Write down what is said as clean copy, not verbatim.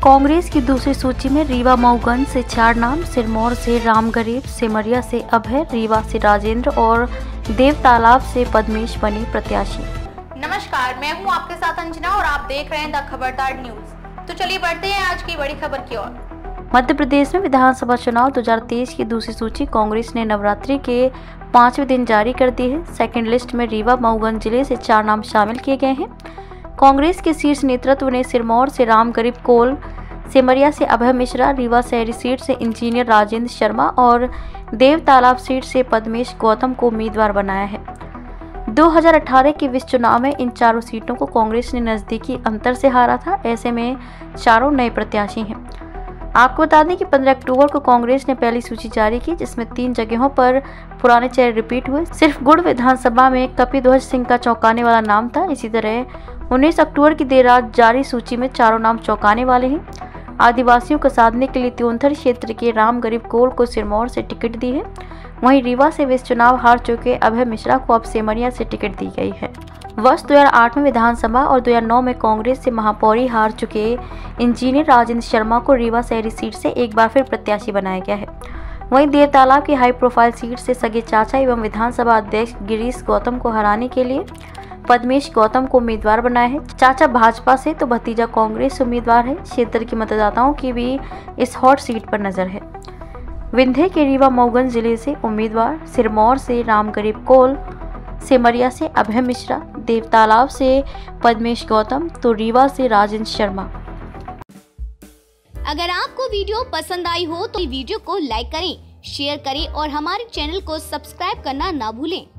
कांग्रेस की दूसरी सूची में रीवा मऊगंज से 4 नाम, सिरमौर से राम गरीब, सिमरिया से अभय, रीवा से राजेंद्र और देवतालाब से पद्मेश बने प्रत्याशी। नमस्कार, मैं हूं आपके साथ अंजना और आप देख रहे हैं द खबरदार न्यूज। तो चलिए बढ़ते हैं आज की बड़ी खबर की ओर। मध्य प्रदेश में विधानसभा चुनाव 2023 की दूसरी सूची कांग्रेस ने नवरात्रि के 5वें दिन जारी कर दी है। सेकंड लिस्ट में रीवा मऊगंज जिले से 4 नाम शामिल किए गए हैं। कांग्रेस के शीर्ष नेतृत्व ने सिरमौर से राम गरीब कोल, सिमरिया से अभय मिश्रा, रीवा शहरी सीट से इंजीनियर राजेंद्र शर्मा और देवतालाब सीट से पद्मेश गौतम को उम्मीदवार बनाया है। 2018 के विस चुनाव में इन चारों सीटों को कांग्रेस ने नजदीकी अंतर से हारा था। ऐसे में चारों नए प्रत्याशी हैं। आपको बता दें कि 15 अक्टूबर को कांग्रेस ने पहली सूची जारी की, जिसमें 3 जगहों पर पुराने चेहरे रिपीट हुए। सिर्फ गुड़ विधानसभा में कपिध्वज सिंह का चौंकाने वाला नाम था। इसी तरह 19 अक्टूबर की देर रात जारी सूची में चारों नाम चौंकाने वाले हैं। आदिवासियों को साधने के लिए त्योंथर क्षेत्र के राम गरीब कोल को सिरमौर से टिकट दी है। वहीं रीवा से विस चुनाव हार चुके अभय मिश्रा को अब सिमरिया से टिकट दी गई है। वर्ष 2008 में विधानसभा और 2009 में कांग्रेस से महापौरी हार चुके इंजीनियर राजेंद्र शर्मा को रीवा शहरी सीट से एक बार फिर प्रत्याशी बनाया गया है। वहीं देवतालाब की हाई प्रोफाइल सीट से सगे चाचा एवं विधानसभा अध्यक्ष गिरीश गौतम को हराने के लिए पद्मेश गौतम को उम्मीदवार बनाया है। चाचा भाजपा से तो भतीजा कांग्रेस उम्मीदवार है। क्षेत्र के मतदाताओं की भी इस हॉट सीट पर नजर है। विंध्य के रीवा मऊगंज जिले से उम्मीदवार, सिरमौर से राम गरीब कोल, सिमरिया से अभय मिश्रा, देवतालाब से पद्मेश गौतम तो रीवा से राजेंद्र शर्मा। अगर आपको वीडियो पसंद आई हो तो वीडियो को लाइक करें, शेयर करें और हमारे चैनल को सब्सक्राइब करना ना भूलें।